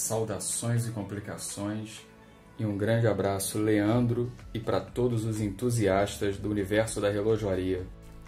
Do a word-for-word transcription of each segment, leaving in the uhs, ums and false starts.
Saudações e complicações, e um grande abraço, Leandro, e para todos os entusiastas do universo da relojoaria.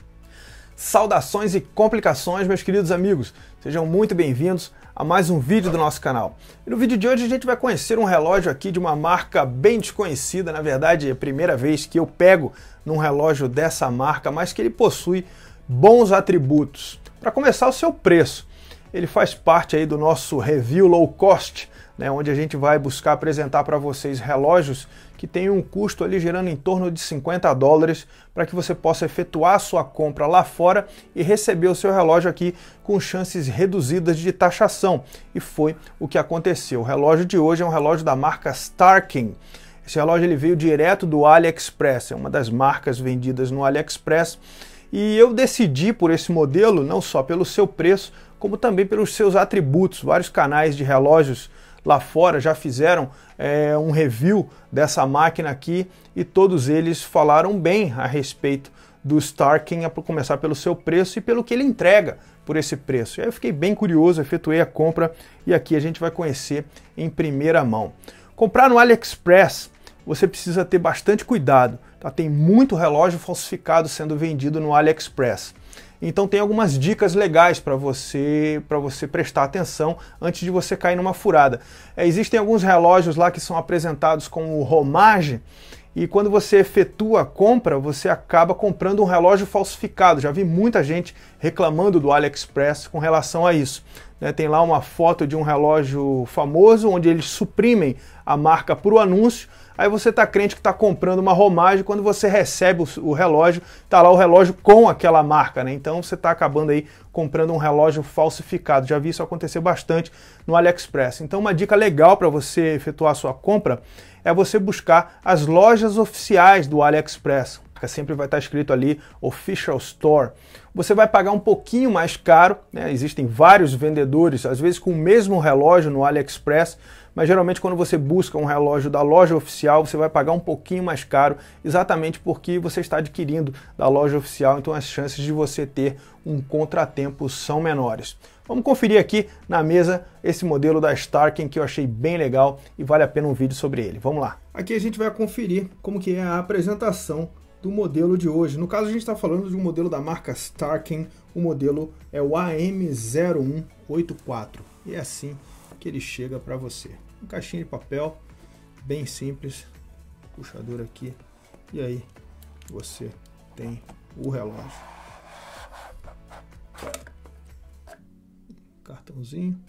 Saudações e complicações, meus queridos amigos, sejam muito bem-vindos a mais um vídeo do nosso canal. E no vídeo de hoje a gente vai conhecer um relógio aqui de uma marca bem desconhecida, na verdade é a primeira vez que eu pego num relógio dessa marca, mas que ele possui bons atributos. Para começar, o seu preço. Ele faz parte aí do nosso review low cost, né, onde a gente vai buscar apresentar para vocês relógios que têm um custo ali gerando em torno de cinquenta dólares para que você possa efetuar a sua compra lá fora e receber o seu relógio aqui com chances reduzidas de taxação. E foi o que aconteceu. O relógio de hoje é um relógio da marca Starking. Esse relógio ele veio direto do AliExpress, é uma das marcas vendidas no AliExpress. E eu decidi por esse modelo, não só pelo seu preço, como também pelos seus atributos. Vários canais de relógios lá fora já fizeram é, um review dessa máquina aqui e todos eles falaram bem a respeito do Starking, a começar pelo seu preço e pelo que ele entrega por esse preço. E aí eu fiquei bem curioso, efetuei a compra e aqui a gente vai conhecer em primeira mão. Comprar no AliExpress, você precisa ter bastante cuidado, tá? Tem muito relógio falsificado sendo vendido no AliExpress. Então tem algumas dicas legais para você, para você prestar atenção antes de você cair numa furada. É, existem alguns relógios lá que são apresentados como homage e quando você efetua a compra, você acaba comprando um relógio falsificado. Já vi muita gente reclamando do AliExpress com relação a isso. Né, tem lá uma foto de um relógio famoso onde eles suprimem a marca para o anúncio. Aí você está crente que está comprando uma homagem, quando você recebe o, o relógio, está lá o relógio com aquela marca, né? Então você está acabando aí comprando um relógio falsificado. Já vi isso acontecer bastante no AliExpress. Então uma dica legal para você efetuar a sua compra é você buscar as lojas oficiais do AliExpress. Sempre vai estar escrito ali Official Store. Você vai pagar um pouquinho mais caro, né? Existem vários vendedores, às vezes com o mesmo relógio no AliExpress, mas geralmente quando você busca um relógio da loja oficial, você vai pagar um pouquinho mais caro, exatamente porque você está adquirindo da loja oficial, então as chances de você ter um contratempo são menores. Vamos conferir aqui na mesa esse modelo da Starking que eu achei bem legal e vale a pena um vídeo sobre ele. Vamos lá. Aqui a gente vai conferir como que é a apresentação do modelo de hoje. No caso a gente está falando de um modelo da marca Starking, o modelo é o A M zero um oito quatro e é assim que ele chega para você. Uma caixinha de papel, bem simples, puxador aqui, e aí você tem o relógio. Cartãozinho.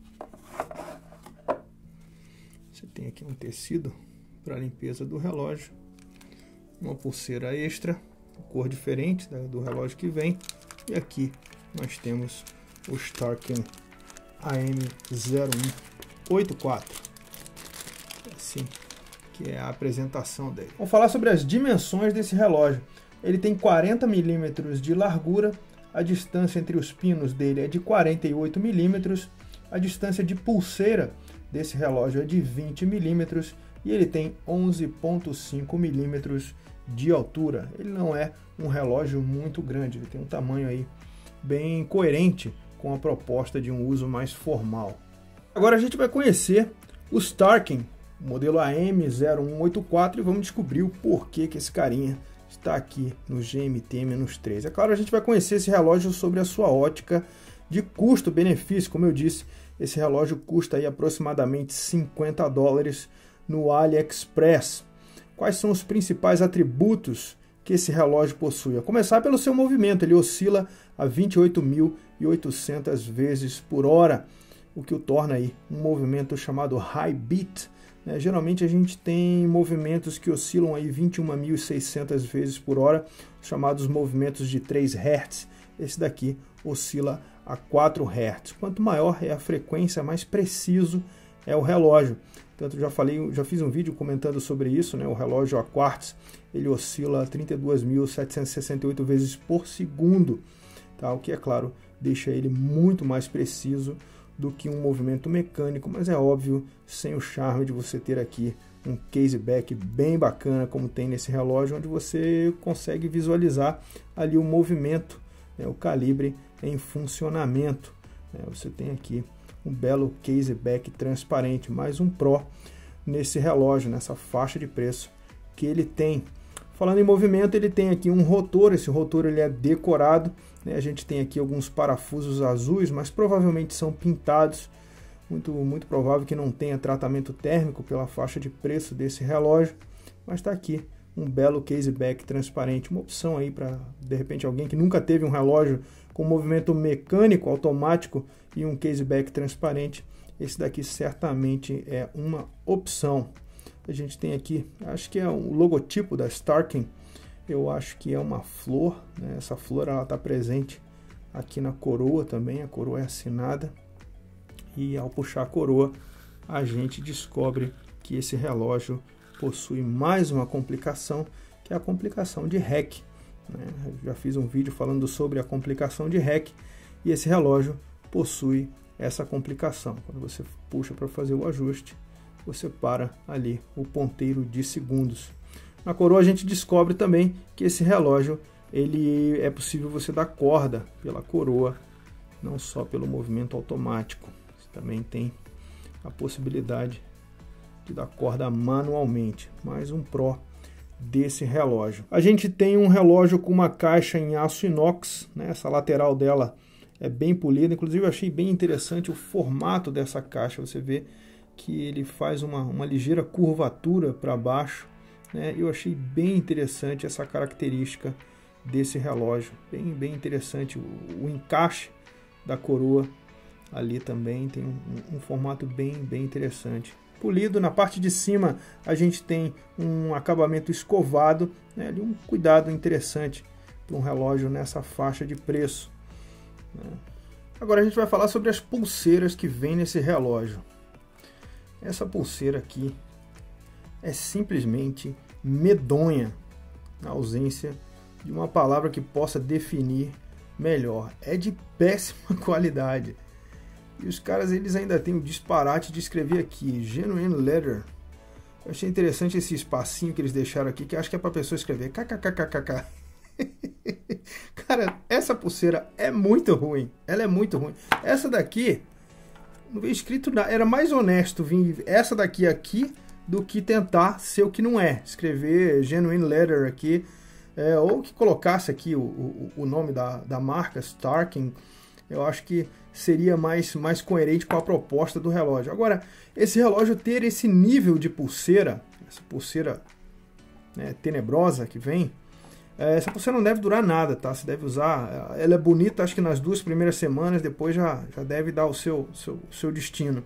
Você tem aqui um tecido para limpeza do relógio, uma pulseira extra, cor diferente do relógio que vem, e aqui nós temos o Starking A M zero um oito quatro. Assim que é a apresentação dele. Vamos falar sobre as dimensões desse relógio. Ele tem quarenta milímetros de largura, a distância entre os pinos dele é de quarenta e oito milímetros, a distância de pulseira desse relógio é de vinte milímetros e ele tem onze vírgula cinco milímetros de altura. Ele não é um relógio muito grande, ele tem um tamanho aí bem coerente com a proposta de um uso mais formal. Agora a gente vai conhecer o Starking, o modelo A M zero um oito quatro, e vamos descobrir o porquê que esse carinha está aqui no G M T três. É claro, a gente vai conhecer esse relógio sobre a sua ótica de custo-benefício. Como eu disse, esse relógio custa aí aproximadamente cinquenta dólares no AliExpress. Quais são os principais atributos que esse relógio possui? A começar pelo seu movimento, ele oscila a vinte e oito mil e oitocentas vezes por hora, o que o torna aí um movimento chamado high beat. Né? Geralmente a gente tem movimentos que oscilam aí vinte e uma mil e seiscentas vezes por hora, chamados movimentos de três hertz. Esse daqui oscila a quatro hertz. Quanto maior é a frequência, mais preciso é o relógio. Tanto já falei, já fiz um vídeo comentando sobre isso, né? O relógio a quartz, ele oscila a trinta e duas mil setecentas e sessenta e oito vezes por segundo, tá? O que, é claro, deixa ele muito mais preciso do que um movimento mecânico, mas é óbvio, sem o charme de você ter aqui um caseback bem bacana, como tem nesse relógio, onde você consegue visualizar ali o movimento, né? O calibre em funcionamento. Né? Você tem aqui um belo case back transparente, mais um Pro nesse relógio, nessa faixa de preço que ele tem. Falando em movimento, ele tem aqui um rotor, esse rotor ele é decorado, né? A gente tem aqui alguns parafusos azuis, mas provavelmente são pintados, muito, muito provável que não tenha tratamento térmico pela faixa de preço desse relógio, mas está aqui um belo case back transparente, uma opção aí para, de repente, alguém que nunca teve um relógio com movimento mecânico, automático e um case back transparente, esse daqui certamente é uma opção. A gente tem aqui, acho que é o logotipo da Starking, eu acho que é uma flor, né? Essa flor ela está presente aqui na coroa também, a coroa é assinada, e ao puxar a coroa a gente descobre que esse relógio possui mais uma complicação, que é a complicação de R E C, né? Eu já fiz um vídeo falando sobre a complicação de R E C, e esse relógio possui essa complicação. Quando você puxa para fazer o ajuste, você para ali o ponteiro de segundos. Na coroa a gente descobre também que esse relógio ele é possível você dar corda pela coroa, não só pelo movimento automático. Você também tem a possibilidade de dar corda manualmente. Mais um Pro desse relógio. A gente tem um relógio com uma caixa em aço inox, né? Essa lateral dela é bem polida, inclusive eu achei bem interessante o formato dessa caixa. Você vê que ele faz uma, uma ligeira curvatura para baixo, né? Eu achei bem interessante essa característica desse relógio, bem, bem interessante. O, o encaixe da coroa ali também tem um, um formato bem, bem interessante. Polido, na parte de cima a gente tem um acabamento escovado, né? Ali um cuidado interessante para um relógio nessa faixa de preço, né? Agora a gente vai falar sobre as pulseiras que vem nesse relógio. Essa pulseira aqui é simplesmente medonha, na ausência de uma palavra que possa definir melhor. É de péssima qualidade. E os caras eles ainda têm o disparate de escrever aqui, Genuine Leather. Eu achei interessante esse espacinho que eles deixaram aqui, que acho que é para a pessoa escrever kkkkk. Cara, essa pulseira é muito ruim. Ela é muito ruim. Essa daqui não veio escrito nada. Era mais honesto vir essa daqui aqui do que tentar ser o que não é. Escrever Genuine Leather aqui. É, ou que colocasse aqui o, o, o nome da, da marca, Starking. Eu acho que seria mais, mais coerente com a proposta do relógio. Agora, esse relógio ter esse nível de pulseira, essa pulseira, né, tenebrosa que vem, essa pulseira não deve durar nada, tá? Você deve usar, ela é bonita acho que nas duas primeiras semanas, depois já, já deve dar o seu, seu, seu destino.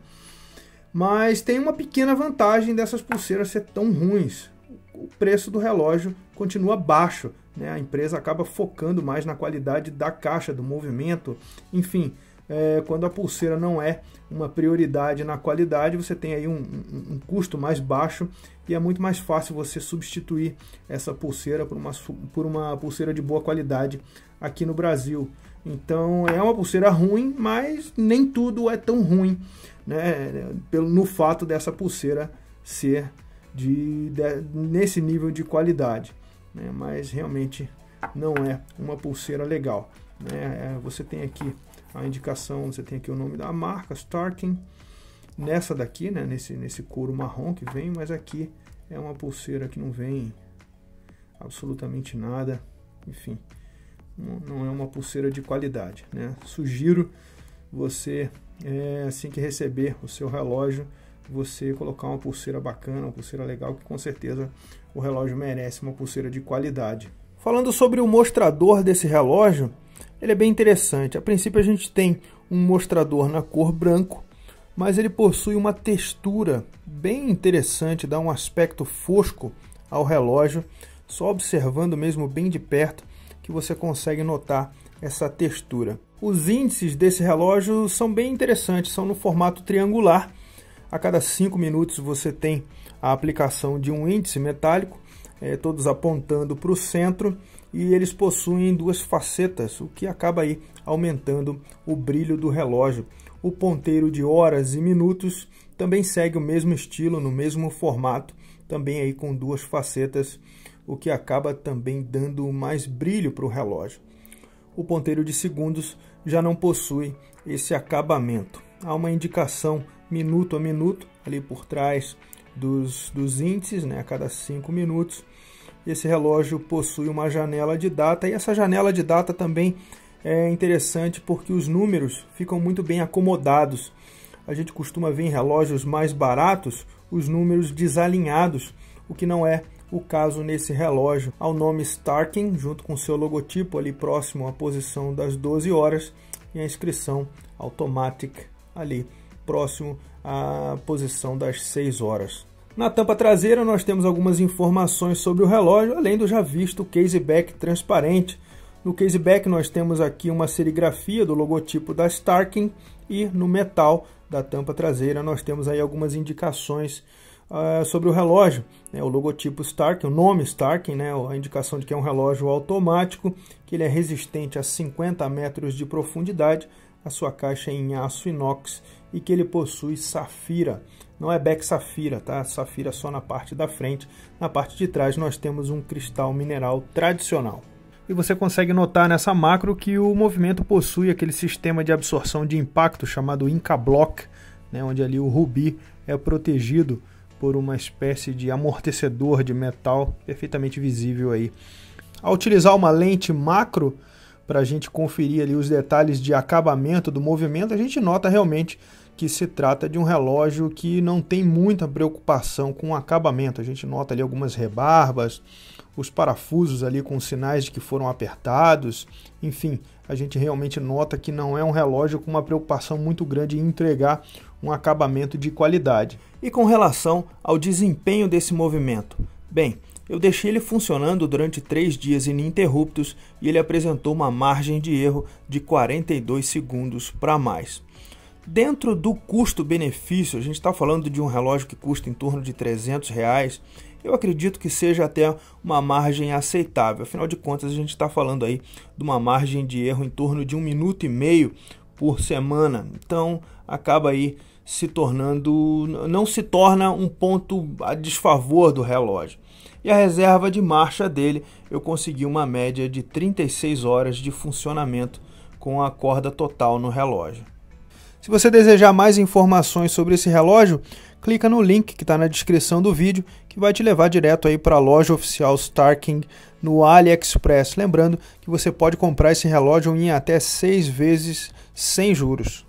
Mas tem uma pequena vantagem dessas pulseiras ser tão ruins. O preço do relógio continua baixo, né? A empresa acaba focando mais na qualidade da caixa, do movimento, enfim. É, quando a pulseira não é uma prioridade na qualidade, você tem aí um, um, um custo mais baixo e é muito mais fácil você substituir essa pulseira por uma, por uma pulseira de boa qualidade aqui no Brasil. Então é uma pulseira ruim, mas nem tudo é tão ruim, né? Pelo, no fato dessa pulseira ser de, de, nesse nível de qualidade, né? Mas realmente não é uma pulseira legal, né? É, você tem aqui a indicação, você tem aqui o nome da marca, Starking, nessa daqui, né, nesse, nesse couro marrom que vem, mas aqui é uma pulseira que não vem absolutamente nada, enfim, não, não é uma pulseira de qualidade, né? Sugiro você, é, assim que receber o seu relógio, você colocar uma pulseira bacana, uma pulseira legal, que com certeza o relógio merece uma pulseira de qualidade. Falando sobre o mostrador desse relógio, ele é bem interessante. A princípio a gente tem um mostrador na cor branco, mas ele possui uma textura bem interessante, dá um aspecto fosco ao relógio. Só observando mesmo bem de perto que você consegue notar essa textura. Os índices desse relógio são bem interessantes, são no formato triangular. A cada cinco minutos você tem a aplicação de um índice metálico, é, todos apontando para o centro, e eles possuem duas facetas, o que acaba aí aumentando o brilho do relógio. O ponteiro de horas e minutos também segue o mesmo estilo, no mesmo formato, também aí com duas facetas, o que acaba também dando mais brilho para o relógio. O ponteiro de segundos já não possui esse acabamento. há uma indicação minuto a minuto ali por trás dos, dos índices, né, a cada cinco minutos. Esse relógio possui uma janela de data, e essa janela de data também é interessante porque os números ficam muito bem acomodados. A gente costuma ver em relógios mais baratos os números desalinhados, o que não é o caso nesse relógio. Há o nome Starking junto com seu logotipo ali próximo à posição das doze horas e a inscrição Automatic ali próximo à posição das seis horas. Na tampa traseira nós temos algumas informações sobre o relógio, além do já visto caseback transparente. No caseback nós temos aqui uma serigrafia do logotipo da Starking e no metal da tampa traseira nós temos aí algumas indicações uh, sobre o relógio, né? O logotipo Starking, o nome Starking, né? A indicação de que é um relógio automático, que ele é resistente a cinquenta metros de profundidade, a sua caixa é em aço inox e que ele possui safira. Não é back safira, tá? Safira só na parte da frente. Na parte de trás nós temos um cristal mineral tradicional. E você consegue notar nessa macro que o movimento possui aquele sistema de absorção de impacto chamado Incablock, né, onde ali o rubi é protegido por uma espécie de amortecedor de metal perfeitamente visível aí. Ao utilizar uma lente macro para a gente conferir ali os detalhes de acabamento do movimento, a gente nota realmente que se trata de um relógio que não tem muita preocupação com o acabamento. A gente nota ali algumas rebarbas, os parafusos ali com sinais de que foram apertados, enfim, a gente realmente nota que não é um relógio com uma preocupação muito grande em entregar um acabamento de qualidade. E com relação ao desempenho desse movimento? Bem, eu deixei ele funcionando durante três dias ininterruptos e ele apresentou uma margem de erro de quarenta e dois segundos para mais. Dentro do custo-benefício, a gente está falando de um relógio que custa em torno de trezentos reais, eu acredito que seja até uma margem aceitável. Afinal de contas, a gente está falando aí de uma margem de erro em torno de um minuto e meio por semana. Então, acaba aí se tornando, não se torna um ponto a desfavor do relógio. E a reserva de marcha dele, eu consegui uma média de trinta e seis horas de funcionamento com a corda total no relógio. Se você desejar mais informações sobre esse relógio, clica no link que está na descrição do vídeo, que vai te levar direto aí para a loja oficial Starking no AliExpress. Lembrando que você pode comprar esse relógio em até seis vezes sem juros.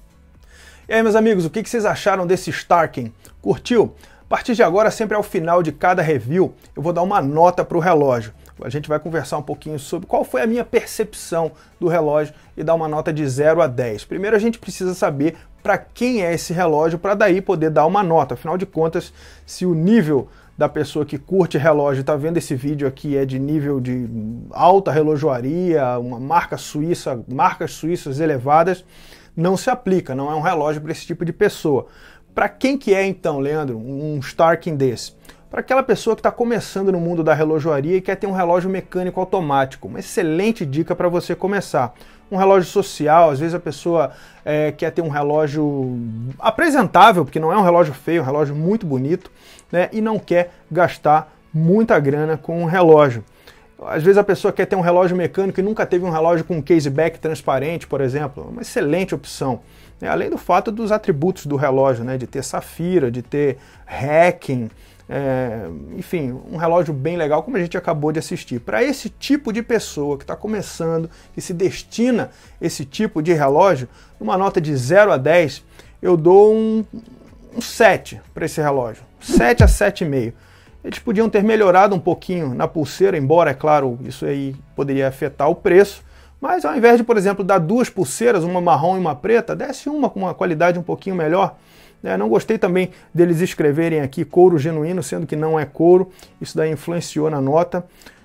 E aí, meus amigos, o que vocês acharam desse Starking? Curtiu? A partir de agora, sempre ao final de cada review, eu vou dar uma nota para o relógio. A gente vai conversar um pouquinho sobre qual foi a minha percepção do relógio e dar uma nota de zero a dez. Primeiro a gente precisa saber para quem é esse relógio para daí poder dar uma nota. Afinal de contas, se o nível da pessoa que curte relógio está vendo esse vídeo aqui é de nível de alta relojoaria, uma marca suíça, marcas suíças elevadas, não se aplica, não é um relógio para esse tipo de pessoa. Para quem que é então, Leandro, um Starking desse? Para aquela pessoa que está começando no mundo da relojoaria e quer ter um relógio mecânico automático. Uma excelente dica para você começar. Um relógio social, às vezes a pessoa é, quer ter um relógio apresentável, porque não é um relógio feio, é um relógio muito bonito, né, e não quer gastar muita grana com um relógio. Às vezes a pessoa quer ter um relógio mecânico e nunca teve um relógio com caseback transparente, por exemplo. Uma excelente opção. Né, além do fato dos atributos do relógio, né, de ter safira, de ter hacking, É, enfim, um relógio bem legal, como a gente acabou de assistir. Para esse tipo de pessoa que está começando, que se destina esse tipo de relógio, numa nota de zero a dez, eu dou um, um sete para esse relógio. sete a sete vírgula cinco. Eles podiam ter melhorado um pouquinho na pulseira, embora, é claro, isso aí poderia afetar o preço, mas ao invés de, por exemplo, dar duas pulseiras, uma marrom e uma preta, desse uma com uma qualidade um pouquinho melhor. É, não gostei também deles escreverem aqui couro genuíno, sendo que não é couro. Isso daí influenciou na nota.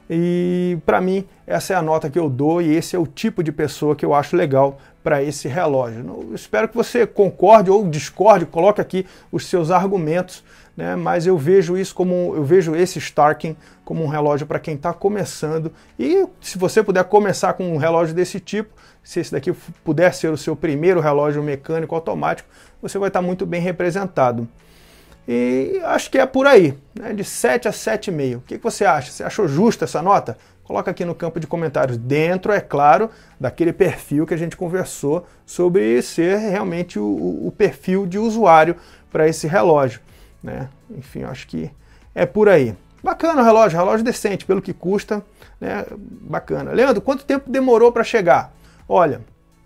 E para mim, essa é a nota que eu dou e esse é o tipo de pessoa que eu acho legal para esse relógio. Eu espero que você concorde ou discorde, coloque aqui os seus argumentos, né? Mas eu vejo isso como, eu vejo esse Starking como um relógio para quem está começando. E se você puder começar com um relógio desse tipo, se esse daqui puder ser o seu primeiro relógio mecânico automático, você vai estar muito bem representado. E acho que é por aí, né? De sete a sete vírgula cinco. O que você acha? Você achou justa essa nota? Coloca aqui no campo de comentários, dentro, é claro, daquele perfil que a gente conversou sobre ser realmente o, o perfil de usuário para esse relógio, né? Enfim, eu acho que é por aí. Bacana o relógio, relógio decente, pelo que custa, né? Bacana. Leandro, quanto tempo demorou para chegar? Olha,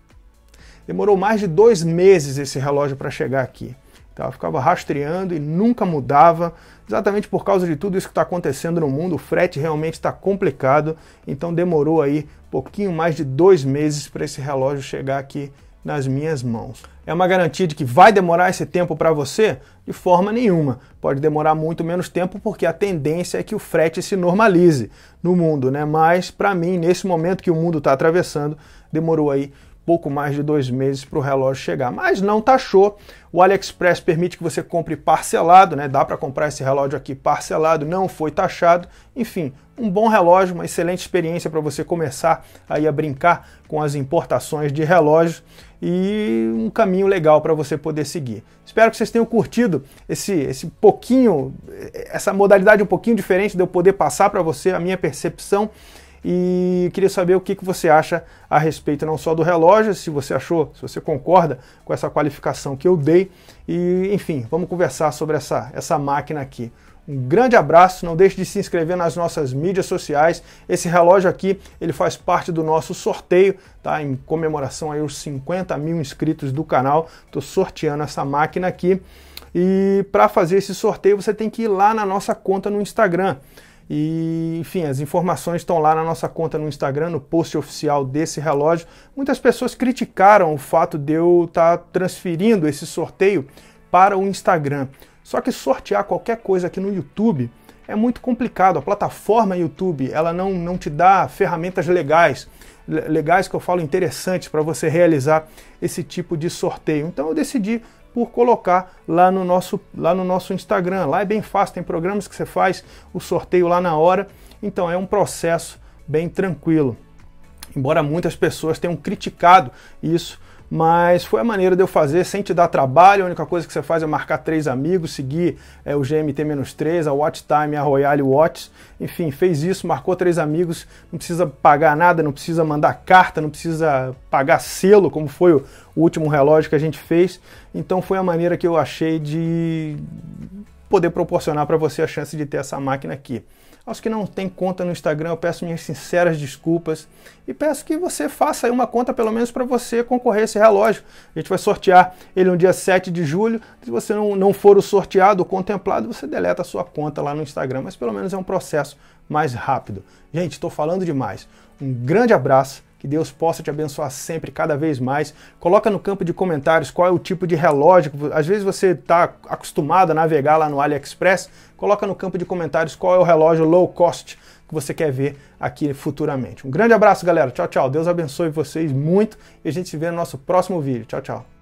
demorou mais de dois meses esse relógio para chegar aqui. Tá? Eu ficava rastreando e nunca mudava, exatamente por causa de tudo isso que está acontecendo no mundo. O frete realmente está complicado, então demorou aí um pouquinho mais de dois meses para esse relógio chegar aqui nas minhas mãos. É uma garantia de que vai demorar esse tempo para você? De forma nenhuma. Pode demorar muito menos tempo porque a tendência é que o frete se normalize no mundo, né? Mas para mim, nesse momento que o mundo está atravessando, demorou aí pouco mais de dois meses para o relógio chegar, mas não taxou. O AliExpress permite que você compre parcelado, né? Dá para comprar esse relógio aqui parcelado, não foi taxado. Enfim, um bom relógio, uma excelente experiência para você começar aí a brincar com as importações de relógios e um caminho legal para você poder seguir. Espero que vocês tenham curtido esse, esse pouquinho, essa modalidade um pouquinho diferente de eu poder passar para você a minha percepção. E queria saber o que você acha a respeito não só do relógio, se você achou, se você concorda com essa qualificação que eu dei. E, enfim, vamos conversar sobre essa, essa máquina aqui. Um grande abraço, não deixe de se inscrever nas nossas mídias sociais. Esse relógio aqui, ele faz parte do nosso sorteio, tá? Em comemoração aí aos cinquenta mil inscritos do canal, estou sorteando essa máquina aqui. E para fazer esse sorteio, você tem que ir lá na nossa conta no Instagram. E, enfim, as informações estão lá na nossa conta no Instagram, no post oficial desse relógio. Muitas pessoas criticaram o fato de eu estar transferindo esse sorteio para o Instagram. Só que sortear qualquer coisa aqui no YouTube é muito complicado. A plataforma YouTube, ela não, não te dá ferramentas legais, legais que eu falo interessantes para você realizar esse tipo de sorteio. Então eu decidi por colocar lá no, nosso, lá no nosso Instagram. Lá é bem fácil, tem programas que você faz o sorteio lá na hora, então é um processo bem tranquilo. Embora muitas pessoas tenham criticado isso, mas foi a maneira de eu fazer sem te dar trabalho. A única coisa que você faz é marcar três amigos, seguir é, o G M T três, a Watch Time, a Royale Watch, enfim, fez isso, marcou três amigos, não precisa pagar nada, não precisa mandar carta, não precisa pagar selo, como foi o, o último relógio que a gente fez. Então foi a maneira que eu achei de poder proporcionar para você a chance de ter essa máquina aqui. Aos que não têm conta no Instagram, eu peço minhas sinceras desculpas e peço que você faça aí uma conta pelo menos para você concorrer a esse relógio. A gente vai sortear ele no dia sete de julho. Se você não, não for o sorteado ou contemplado, você deleta a sua conta lá no Instagram, mas pelo menos é um processo mais rápido. Gente, estou falando demais. Um grande abraço. Que Deus possa te abençoar sempre, cada vez mais. Coloca no campo de comentários qual é o tipo de relógio. Às vezes você está acostumado a navegar lá no AliExpress. Coloca no campo de comentários qual é o relógio low cost que você quer ver aqui futuramente. Um grande abraço, galera. Tchau, tchau. Deus abençoe vocês muito e a gente se vê no nosso próximo vídeo. Tchau, tchau.